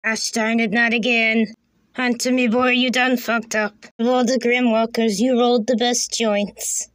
Gosh darn it, not again. Hunter, me boy, you done fucked up. Of all the Grimwalkers, you rolled the best joints.